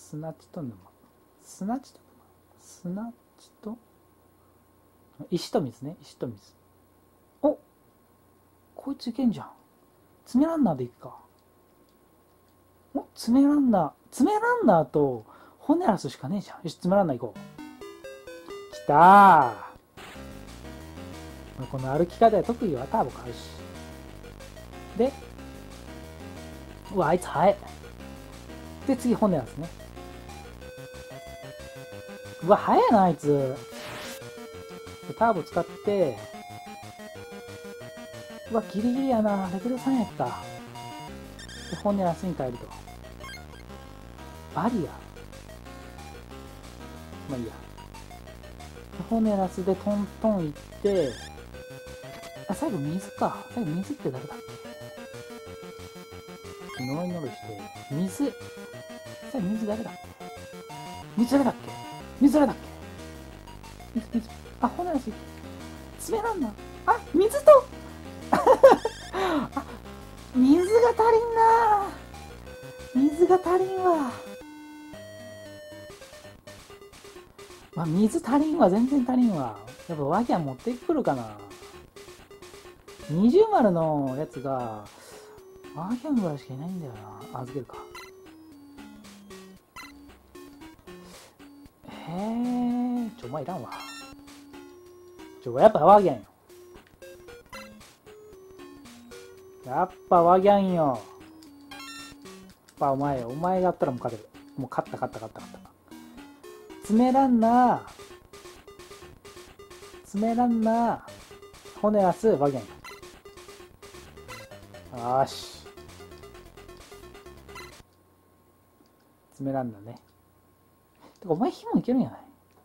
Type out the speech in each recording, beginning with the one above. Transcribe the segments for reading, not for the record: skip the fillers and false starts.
砂地と沼。砂地と沼。砂地と石と水ね。石と水。お、こいついけんじゃん。爪ランナーでいくか。お、爪ランナー。爪ランナーとホネラスしかねえじゃん。よし、爪ランナー行こう。きたー。この歩き方で特技はターボか。よし。で、うわ、あいつ速い。で、次、ホネラスね。うわ、速いな、あいつ。ターボ使って、うわ、ギリギリやな。レベル3やった。で、ホネラスに変えると。バリア。まあいいや。ホネラスでトントンいって、あ、最後水か。最後水って誰だっけ？ノロノロして、水。最後水誰だっけ？水誰だっけ？水誰だっけ？水。あ、ホネラス。爪なんだ。あ、水とあ、水が足りんな。水が足りんわ。まあ、水足りんわ。全然足りんわ。やっぱワギャン持ってくるかな。20丸のやつがワギャンぐらいしかいないんだよな。預けるか。へえ。お前いらんわ。やっぱワギャンよ。やっぱワギャンよ。やっぱお前がやったらもう勝てる。もう勝った。爪ランナー、ホネラス、ワギャン。よし。爪ランナーね。てかお前火もいけるんやない？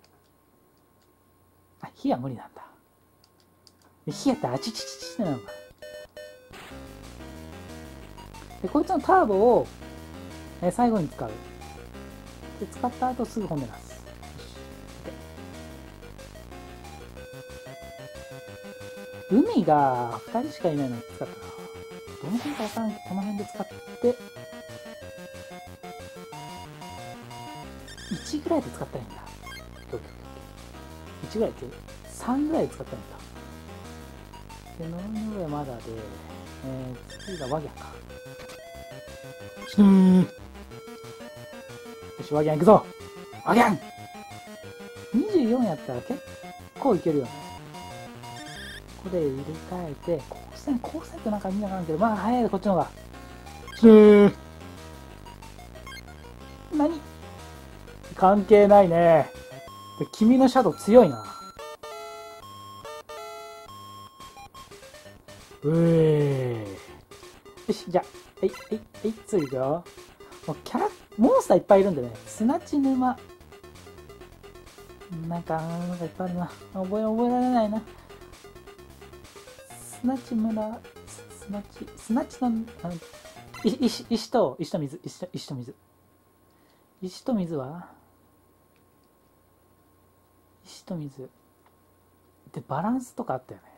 あ、火は無理なんだ。火やったらあちちちちってなるのか。で、こいつのターボを、最後に使う。で、使った後すぐホネラス。海が2人しかいないのに使ったな。どの辺かわからんけど、この辺で使って、1ぐらいで使ったらいいんだ。1ぐらいって、3ぐらいで使ったらいいんだ。で、ノロノロまだで、次がワギャンか。よし、ワギャン行くぞ。ワギャン !24 やったら結構いけるよね。ここで入れ替えて、光線ってなんか意味わからんけど、まあ早いでこっちの方が。何？関係ないね。で、君のシャドウ強いな。よし、じゃあ、次いくよ。もうモンスターいっぱいいるんでね。砂地沼。なんかいっぱいあるな。覚えられないな。砂地村、砂地の、石と水。石と水は石と水。で、バランスとかあったよね。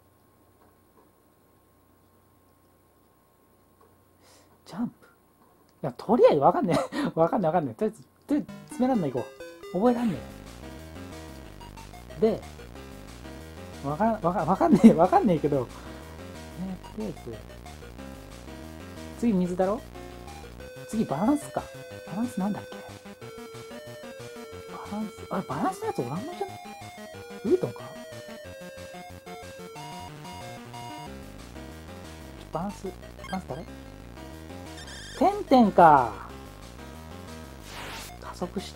ジャンプ。いや、とりあえずわかんねえ。わかんねえ。とりあえず、詰めらんない行こう。覚えらんねえ。で、わかんねえけど、とりあえず、次水だろ？次バランスか。バランスなんだっけ？バランスのやつおらんのじゃね？ウートンか？バランス誰？てんてんか。加速して、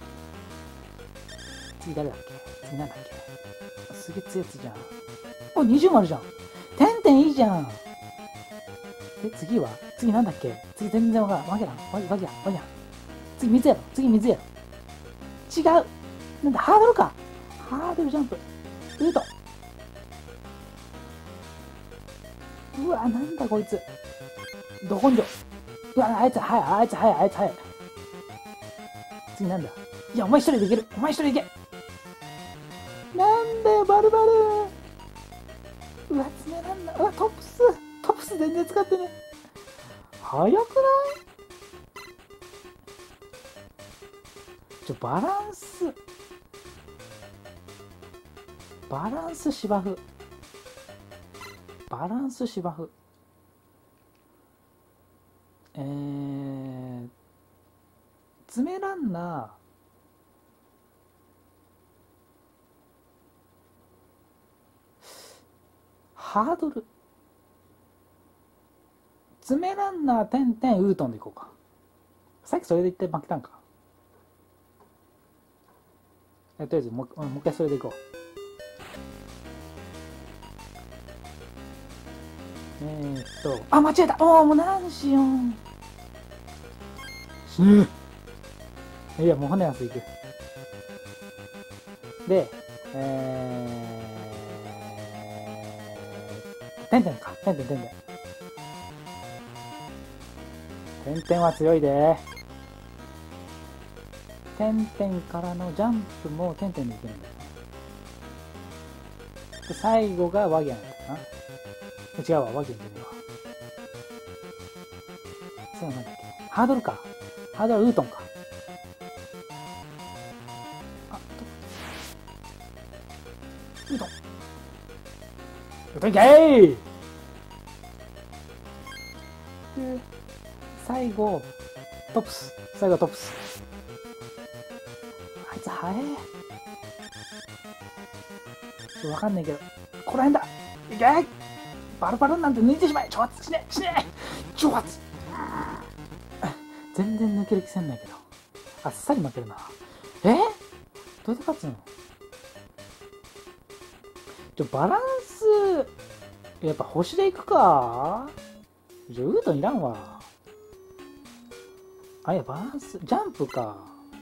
次誰だっけ？次なんだっけ？すげえ強いやつじゃん。お、20丸じゃん。てんてんいいじゃん。で、次なんだっけ？次全然わからん。ワギャン。次水やろ。違う。なんだ、ハードルか。ハードルジャンプ。ウート。うわ、なんだこいつ。ど根性。うわ、あいつ早い。次なんだ。いや、お前一人でいける。なんだよ、バルバル。うわ、爪なんだ。うわ、トップス全然使ってね。早くない？ バランス芝生。バランス芝生。爪ランナー。ハードル。爪ランナー、点々、ウートンでいこうか。さっきそれで言って負けたんか。とりあえずもう一回それでいこう。あ、間違えた。もう何しよう。いや、もう骨安いく。で、てんてんか。てんてん。てんてんは強いで。てんてんからのジャンプもてんてんでいけるんだよ。で、最後がワギャンやったかな。違うわ、ワギャンじゃねえわ。そうなんだっけ。ハードルか。ハードルはウートンか。ウートン。ウートンいけー。で、最後、トップス。あいつ早え。わかんないけど、この辺だ。いけー。バルバルなんて抜いてしまえ。ちょわつしねちょわつ。全然抜ける気せんないけど、あっさり負けるな。どうやって勝つの？バランスやっぱ星でいくか。ウートンいらんわ。いや、バランスジャンプか。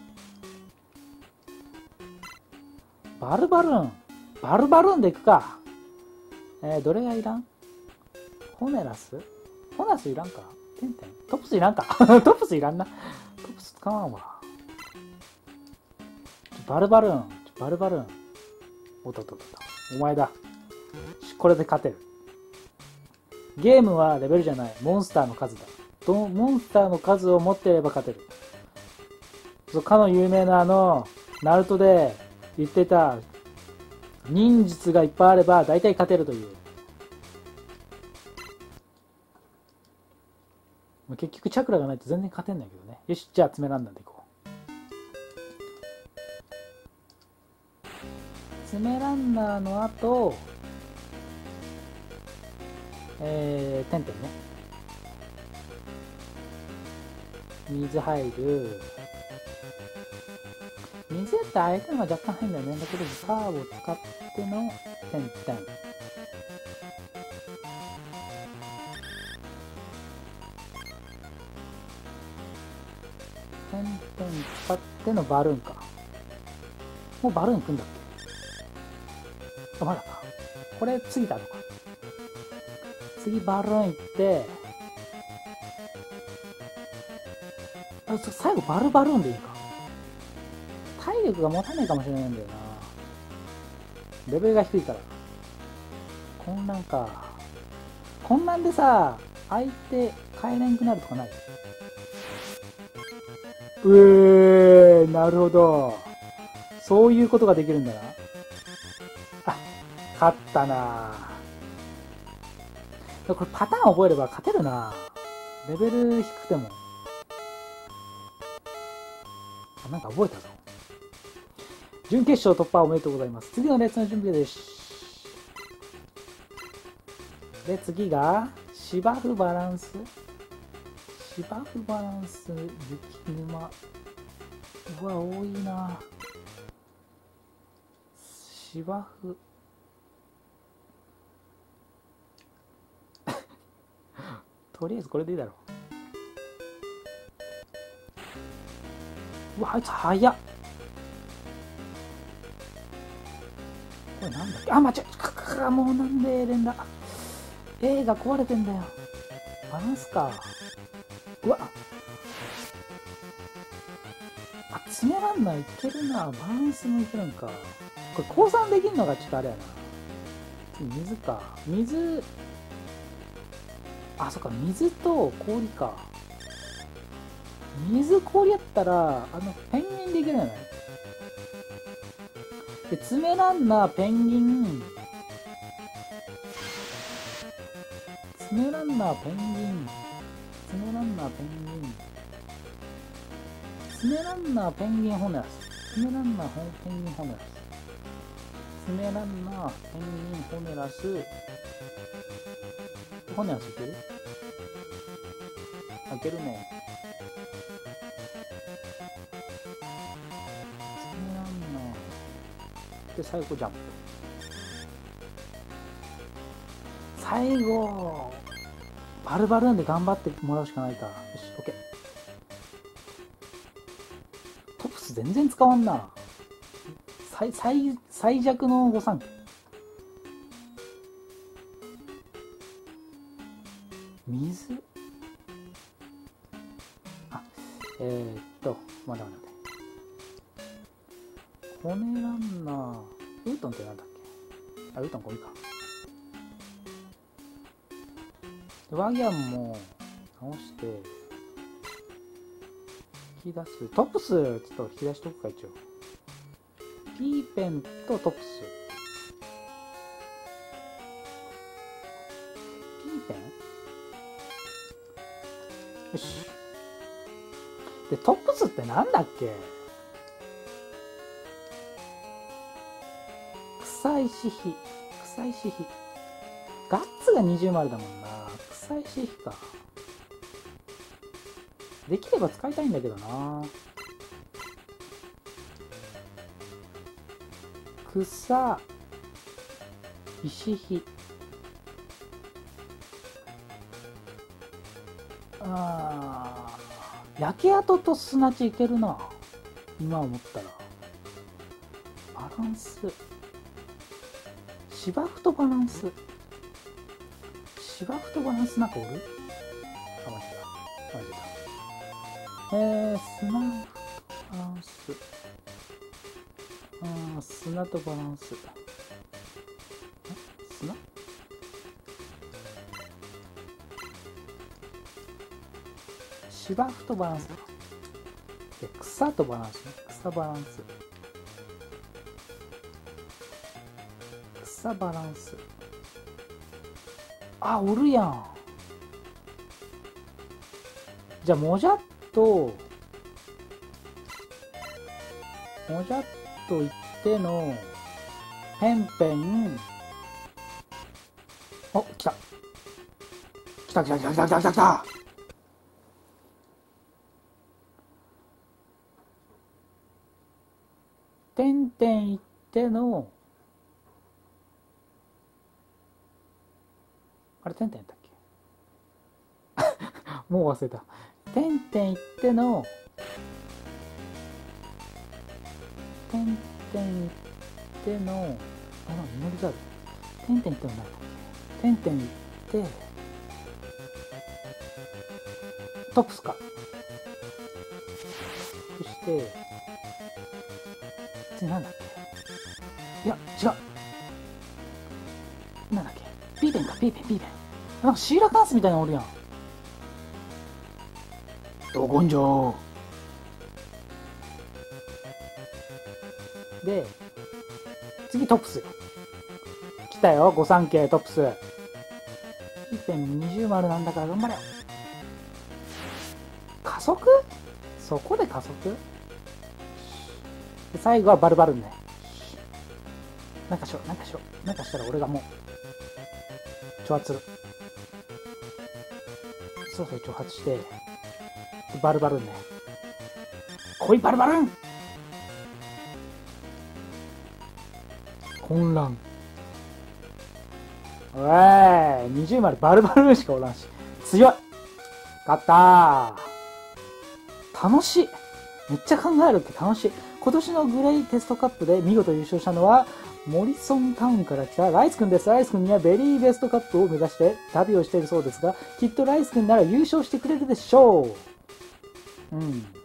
バルバルーンでいくか。どれがいらん？ホネラスいらんか。てんてん。トップスいらんか。トップスいらんな。トップス使わんわ。バルバルーン。お前だ。これで勝てる。ゲームはレベルじゃない。モンスターの数だ。モンスターの数を持っていれば勝てる。かの有名なナルトで言ってた忍術がいっぱいあれば大体勝てるという。結局チャクラがないと全然勝てんないけどね。よし、じゃあ爪ランナーでいこう。爪ランナーの後、てんてんね。水入る。水やって相手のが若干変だよね。だけどカーブを使ってのてんてん。てんてん使ってのバルーンか。もうバルーン行くんだっけ？まだか。これ次だのか。次バルーン行って、最後バルーンでいいか。体力が持たないかもしれないんだよな。レベルが低いから。混乱か。混乱でさ、相手変えれんくなるとかない？なるほど。そういうことができるんだな。あ、勝ったな。これパターン覚えれば勝てるな。レベル低くても。なんか覚えたぞ。準決勝突破おめでとうございます。次のレッスンの準備です。で、次が芝生バランス。雪沼。うわ、多いな。芝生。とりあえずこれでいいだろう。うわ、あいつ早っ。これなんだっけ？あ、間違え、もうなんで連打。A が壊れてんだよ。バランスか。うわ。爪ランナーいけるな。バランスもいけるんか。これ降参できるのがちょっとあれやな。水か。そっか、水と氷か。 水氷やったらペンギンでいけるんじゃない？で爪ランナーペンギン、爪ランナーペンギン、爪ランナーペンギン、爪ランナーペンギンホネラス、爪ランナーペンギンホネラス、爪ランナーペンギンホネラス、ホネラスいける？いけるね。爪ランナーで最後ジャンプ。最後バルバルーンで頑張ってもらうしかないか。よし、オッケー。トプス全然使わんな。最弱の御三家。水、まだまだ。骨ランナー、ウートンってなんだっけ？ウートンゴミか。ワギャンも直して引き出す。トプスちょっと引き出しとくか。一応ピーペンとトプス。ピーペン、よし。でトプスってなんだっけ？臭い石碑、臭い石碑。ガッツが20丸だもんな。臭い石碑か。できれば使いたいんだけどな。草石碑、焼け跡と砂地いけるな今思ったら。バランス、芝生とバランス、芝生とバランスなんかおる？あ、間違えた。砂とバランス。砂とバランス。砂？芝生とバランス。で、草とバランスね。草バランス。草バランス。あ、おるやん。じゃあ、もじゃっと言っての、ペンペン。お、来た。来た来た来た来た来た来た来た。てんてん言っての、あれ、てんてんやったっけ？もう忘れた。てんてん言っての、てんてん言っての、なんか祈りがある。てんてん言ってのなんだっけ？てんてん言って、トプスか。そして、次なんだっけ？いや、違う。なんだっけ？ピーペンか、ピーペン、ピーペン。なんかシーラカンスみたいなのおるやん。ど根性。で、次トプスよ。来たよ、御三家トプス。ピーペン20丸なんだから頑張れよ。加速？そこで加速？で最後はバルバルンね。なんかしろ、なんかしろ。なんかしたら俺がもう、挑発する。そうそう、挑発して、バルバルンね。来い、バルバルン！混乱。おい、20丸バルバルンしかおらんし。強い！勝ったー。楽しい。めっちゃ考えるって楽しい。今年のグレイテストカップで見事優勝したのは、モリソンタウンから来たライス君です。ライス君にはベリーベストカップを目指して旅をしているそうですが、きっとライス君なら優勝してくれるでしょう。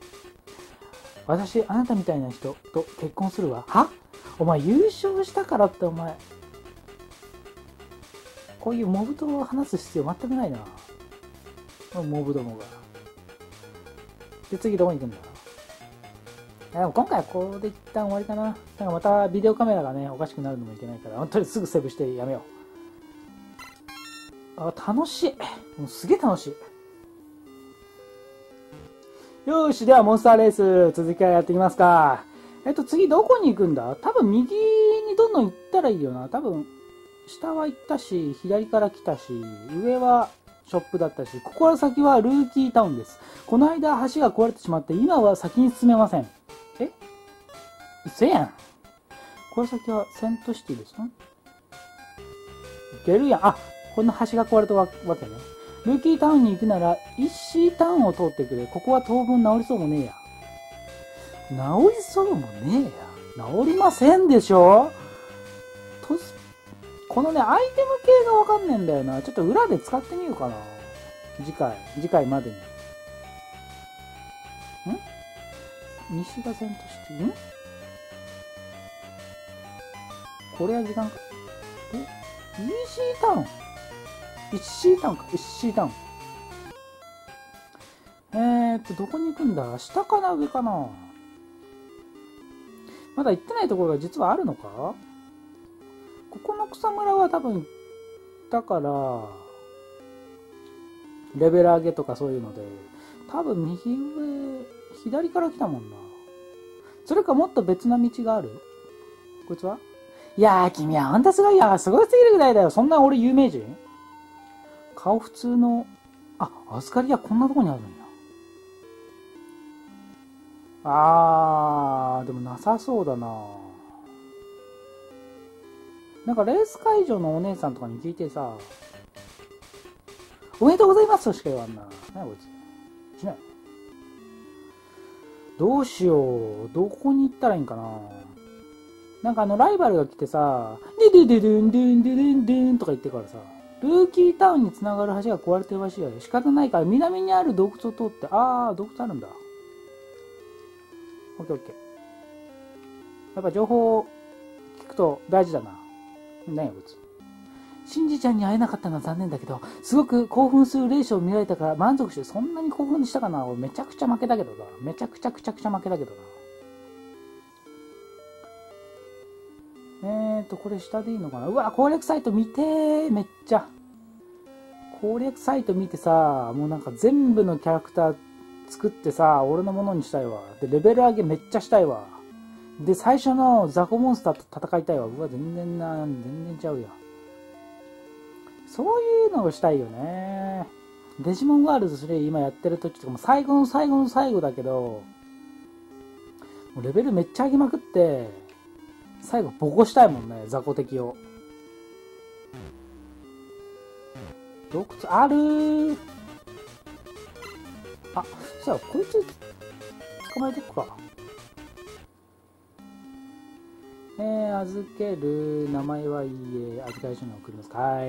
私、あなたみたいな人と結婚するわ。は？お前優勝したからってお前、こういうモブと話す必要全くないな。モブどもが。 で、次どこに行くんだ？でも今回はこれで一旦終わりかな。なんかまたビデオカメラがね、おかしくなるのもいけないから、本当にすぐセーブしてやめよう。あ、楽しい。もうすげえ楽しい。よーし、ではモンスターレース、続きからやっていきますか。次どこに行くんだ？多分右にどんどん行ったらいいよな。多分、下は行ったし、左から来たし、上はショップだったし、ここから先はルーキータウンです。この間橋が壊れてしまって、今は先に進めません。え？嘘やん。これ先はセントシティですか？いけるやん。あ、この橋が壊れたわけね。ルーキータウンに行くなら、イッシータウンを通ってくれ。ここは当分治りそうもねえや。治りそうもねえや。治りませんでしょ？このね、アイテム系がわかんねえんだよな。ちょっと裏で使ってみようかな。次回までに。西がセントシティ？これは時間か。イーシータウン？イッシータウンか。イッシータウン。どこに行くんだ？下かな？上かな？まだ行ってないところが実はあるのか？ここの草むらは多分行ったから、レベル上げとかそういうので、多分右上、左から来たもんな。それかもっと別な道がある？こいつは？いやー、君はほんとすごいよ。すごすぎるぐらいだよ。そんな俺有名人？顔普通の、預かり屋こんなとこにあるんや。でもなさそうだな。なんかレース会場のお姉さんとかに聞いてさ、おめでとうございますとしか言わんな。何こいつ。しない。どうしよう。どこに行ったらいいんかな。なんかライバルが来てさ、ドゥドゥドゥンドゥンドゥドゥンドゥンとか言ってからさ、ルーキータウンに繋がる橋が壊れてるらしいよ。仕方ないから南にある洞窟を通って、洞窟あるんだ。オッケーオッケー。やっぱ情報を聞くと大事だな。何やこいつ。シンジちゃんに会えなかったのは残念だけど、すごく興奮するレースを見られたから満足して、そんなに興奮したかな。俺めちゃくちゃ負けたけどな。めちゃくちゃ負けたけどな。これ下でいいのかな。うわ、攻略サイト見てー。めっちゃ。攻略サイト見てさ、もうなんか全部のキャラクター作ってさ、俺のものにしたいわ。で、レベル上げめっちゃしたいわ。で、最初のザコモンスターと戦いたいわ。うわ、全然ちゃうや。そういうのをしたいよね。デジモンワールド3今やってる時とかも最後の最後だけど、もうレベルめっちゃ上げまくって、最後ボコしたいもんね、雑魚敵を。洞窟あるー。そうや、こいつ捕まえてくか。預ける、名前はいいえ、預かり所に送ります。はい。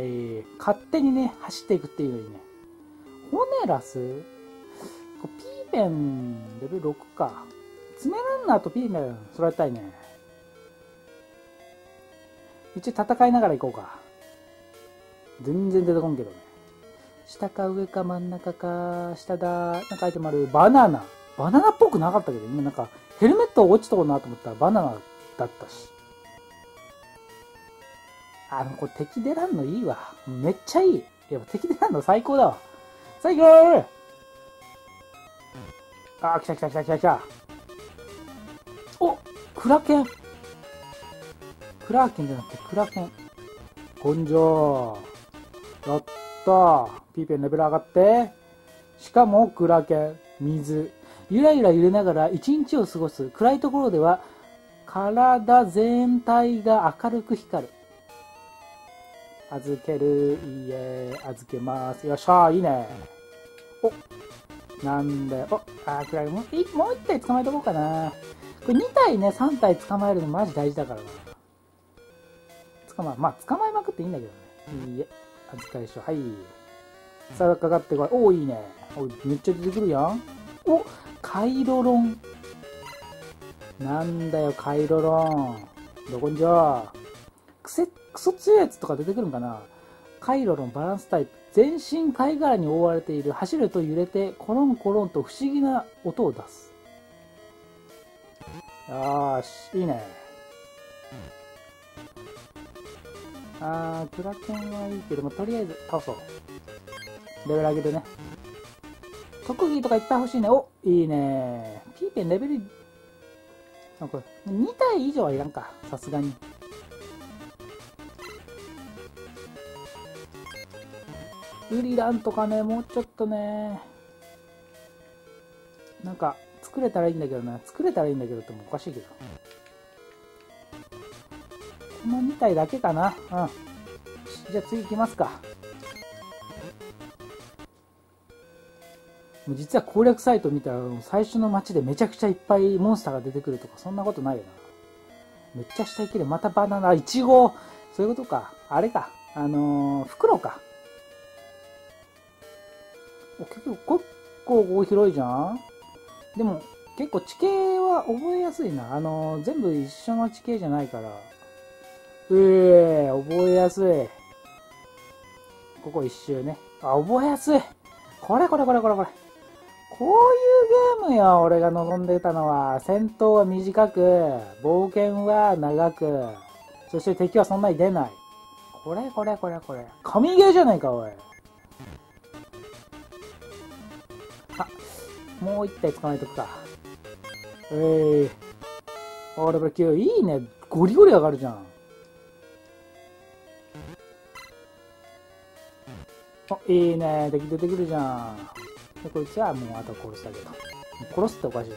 勝手にね、走っていくっていうのいいね。ホネラス？ピーペン、レベル6か。爪ランナーとピーペン、揃えたいね。一応戦いながら行こうか。全然出てこんけどね。下か上か真ん中か、下だ。なんか書いてもある。バナナ。バナナっぽくなかったけど、今なんかヘルメット落ちとうなと思ったらバナナだったし。でもこれ敵出らんのいいわ。めっちゃいい。やっぱ敵出らんの最高だわ。最高ー。来た。お、クラケン。クラーケンじゃなくてクラケン。根性。やったー。ピーペンレベル上がって。しかもクラケン。水。ゆらゆら揺れながら一日を過ごす。暗いところでは体全体が明るく光る。預ける。いいえ。預けます。よっしゃー。いいね。お。なんだよ。暗い。もう一体捕まえとこうかな。これ2体ね、3体捕まえるのマジ大事だからな。捕まえまくっていいんだけどね。いいえ。預かり所。はい。さあ、かかってこい。おー、いいね。めっちゃ出てくるやん。お、カイロロン。なんだよ、カイロロン。どこんじゃ。クソ強いやつとか出てくるんかな。カイロロンバランスタイプ。 全身貝殻に覆われている。走ると揺れてコロンコロンと不思議な音を出す。よーし、いいね。クラケンはいいけども、とりあえず倒そう。レベル上げてね。特技とかいっぱい欲しいね。お、いいね。ピーペンレベル、なんか2体以上はいらんか。さすがに。ウリランとかね、もうちょっとね。なんか、作れたらいいんだけどな。作れたらいいんだけどってもおかしいけど。この2体だけかな。うん。じゃあ次行きますか。実は攻略サイト見たら最初の街でめちゃくちゃいっぱいモンスターが出てくるとかそんなことないよな。めっちゃ下行ける。またバナナ、イチゴ。そういうことか。あれか。袋か。結構広いじゃん。でも結構地形は覚えやすいな。全部一緒の地形じゃないから。覚えやすい。ここ一周ね。覚えやすい。これ。こういうゲームよ、俺が望んでたのは。戦闘は短く、冒険は長く、そして敵はそんなに出ない。これ。神ゲーじゃないか、おい。もう一体捕まえとくか。レベル9。いいね。ゴリゴリ上がるじゃん。いいね。敵出てくるじゃん。で、こいつはもうあと殺すだけど。殺すっておかしいけ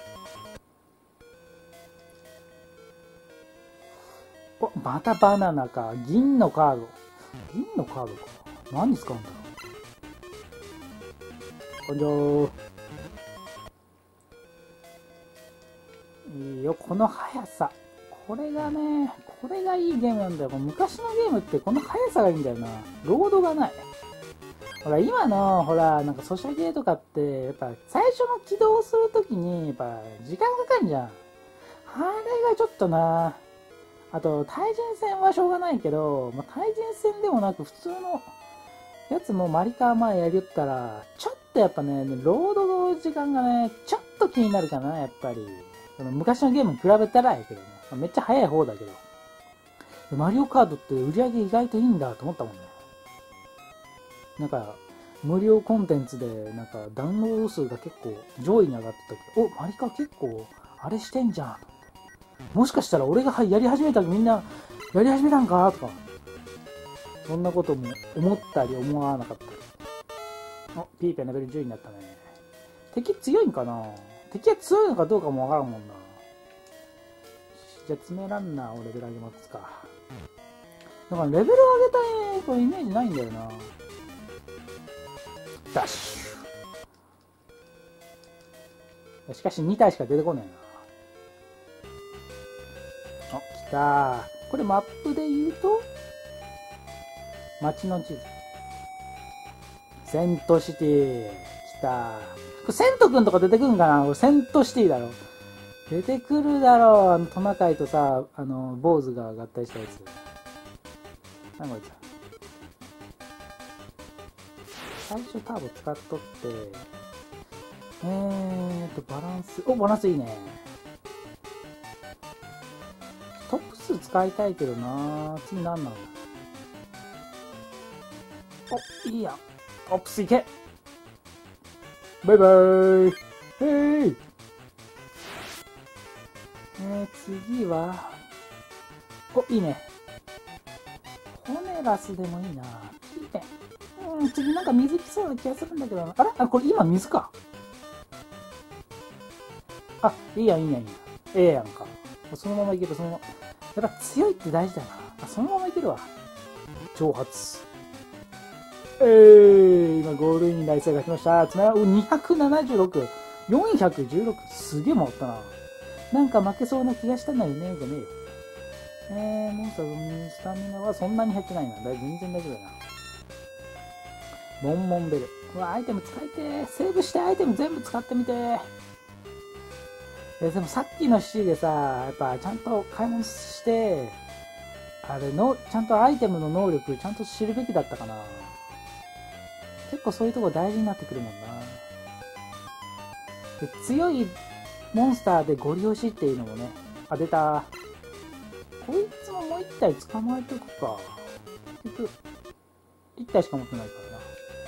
ど。またバナナか。銀のカード。銀のカードか。何に使うんだろう。こんにちは。いいよ、この速さ。これがいいゲームなんだよ。昔のゲームってこの速さがいいんだよな。ロードがない。ほら、今の、なんかソシャゲとかって、やっぱ最初の起動するときに、やっぱ時間かかんじゃん。あれがちょっとな。あと、対人戦はしょうがないけど、対人戦でもなく普通のやつもマリカー前やりよったら、ちょっとやっぱね、ロードの時間がね、ちょっと気になるかな、やっぱり。昔のゲームに比べたらやけどね。めっちゃ早い方だけど。マリオカードって売り上げ意外といいんだと思ったもんね。なんか、無料コンテンツで、なんか、ダウンロード数が結構上位に上がってたけど、マリカ結構、あれしてんじゃん。もしかしたら俺がやり始めたらみんな、やり始めたんかとか。そんなことも思ったり思わなかったり。ピーペンレベル10になったね。敵強いんかな？敵は強いのかどうかもわからんもんな。じゃあ、爪ランナーをレベル上げますか。だからレベル上げたいイメージないんだよな。ダッシュ。しかし2体しか出てこないな。来たー。これマップで言うと、街の地図。セントシティ。来たー。これセントくんとか出てくるんかな？セントシティだろ。出てくるだろう。トナカイとさ、坊主が合体したやつ。何こいつ。最初ターボ使っとって、バランス、バランスいいね。トップ数使いたいけどな。次何なの？いいや。トップスいけ。バイバーイ。へい。次は、いいね。ホネラスでもいいな。いいね。次なんか水来そうな気がするんだけどな。これ今水か。いいや。やんか。そのままいける、そのまま。やっぱ強いって大事だな。そのままいけるわ。挑発。今ゴールイン台数が来ました。つまり、276、416。すげえ回ったな。なんか負けそうな気がしたんだよね、じゃねえよ。モンスターのスタミナはそんなに減ってないな。全然大丈夫だな。モンモンベル。アイテム使いてー。セーブしてアイテム全部使ってみてー。でもさっきの C でさ、やっぱちゃんと買い物して、ちゃんとアイテムの能力ちゃんと知るべきだったかな。 結構そういうとこ大事になってくるもんな。で強いモンスターでゴリ押しっていうのもね。あ、出た。こいつももう一体捕まえとくか。結局、一体しか持ってないからな。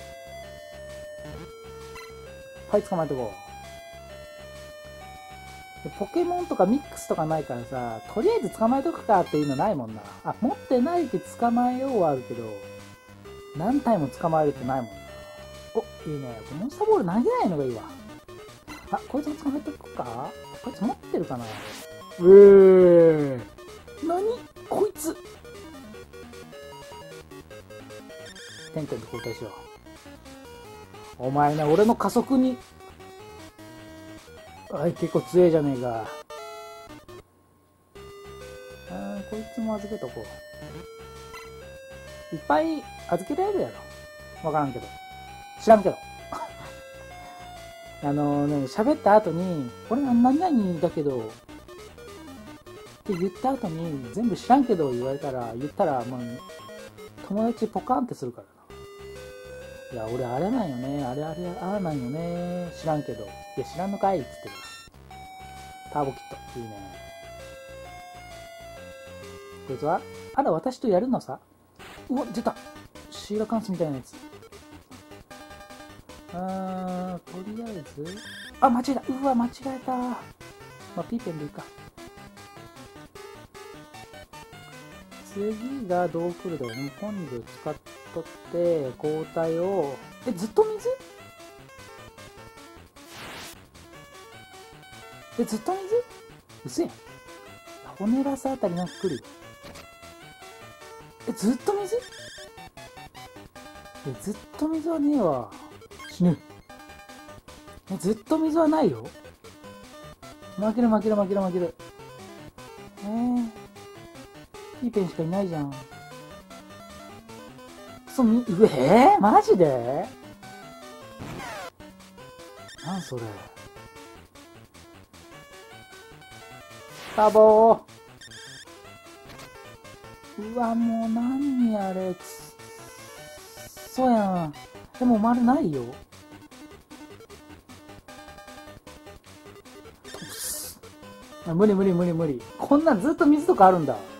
はい、捕まえとこう。ポケモンとかミックスとかないからさ、とりあえず捕まえとくかっていうのないもんな。あ、持ってないで捕まえようはあるけど、何体も捕まえるってないもんな。お、いいね。モンスターボール投げないのがいいわ。あ、こいつも捕まえとくか。こいつ持ってるかな。何こいつ。テントで交代しよう。お前ね、俺の加速に。はい、結構強いじゃねえか。こいつも預けとこう。いっぱい預けられるやろ。わからんけど。知らんけど。喋った後に、これ何々だけど、って言った後に、全部知らんけど言ったら、まあ、友達ポカンってするからな。いや、俺あれなんよね。ああなんよね。知らんけど。いや、知らんのかいっつってる。ターボキット。いいね。こいつはあら、私とやるのさ。うわ、出た。シーラカンスみたいなやつ。とりあえず。あ、間違えた。うわ、間違えた。まあ、ピーペンでいいか。次がどう来るだよね。根性使っとって、交代を。ずっと水ずっと水うせえ。骨ラスあたりなんか来るよ。ずっと水ずっと水はねえわ。死ぬ。ずっと水はないよ。負ける。ピーペンしかいないじゃん。マジでなんそれ。タボー。うわ、もう何あれ。そうやん。でも丸ないよ。無理。こんなんずっと水とかあるんだ。